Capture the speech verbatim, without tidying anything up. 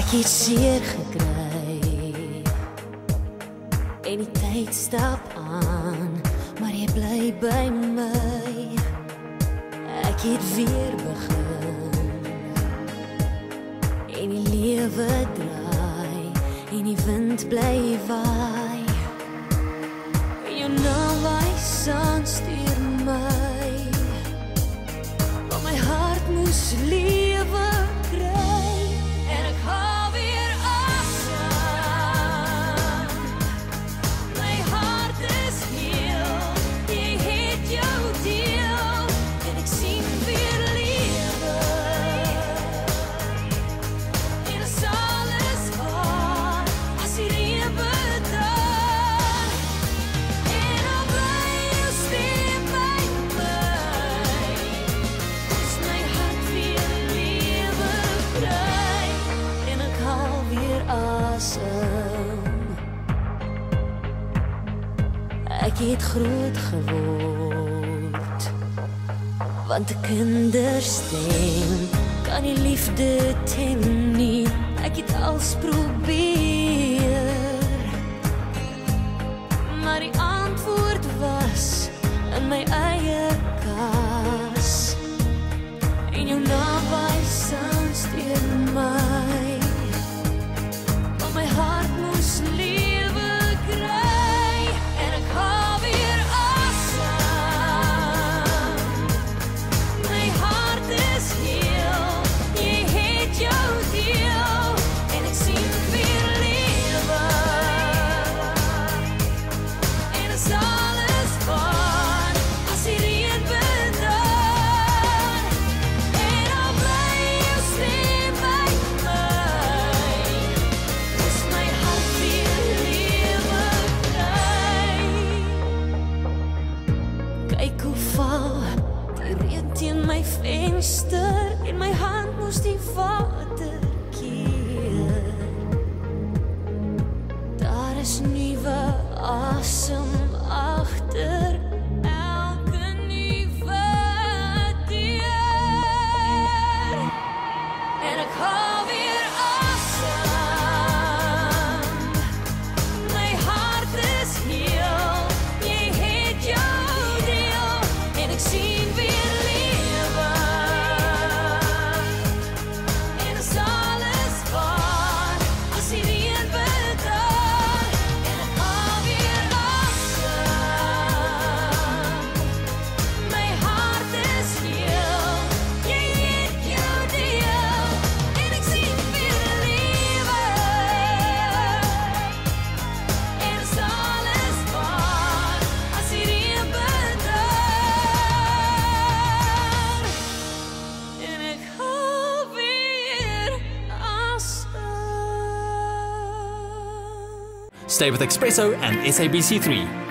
Ek het seer gekry en die tyd stap aan, maar jy bly by my. Ek het weer begin en die lewe draai en die wind bly waai. En jou naam wys aan stuur my, maar my hart moes lewe kry en ek haal weer asem. My hart is heel, jy het jou deel en ek sien weer lewe en as alles waar as die reën bedaan en al bly jou stem by my, is my hart weer lewe kry en ek haal weer asem. Ek het groot geword, want 'n kinderstem kan nie liefde tem nie. Ek het als probeer, maar die antwoord was in my eie kas. En jou naam wys aan stuur my, maar my hart moes lewe kry en ek haal weer asem. My hart is heel, jy het jou deel en ek sien weer lewe en as alles waar as die reën bedaan en al bly jou stem by my, is my hart weer lewe kry. Kyk hoe val die reën teen my venster en my hand moes die water keer. Daar is nuwe asem agter elke nuwe deur en ek haal weer asem. My hart is heel, jy het jou deel en ek sien weer lewe en as alles waar as die reën bedaan en ek haal weer asem. My hart is heel, jy het jou deel en ek sien weer lewe en as alles waar as die reën bedaan en ek haal weer asem. Stay with eXpresso and S A B C three.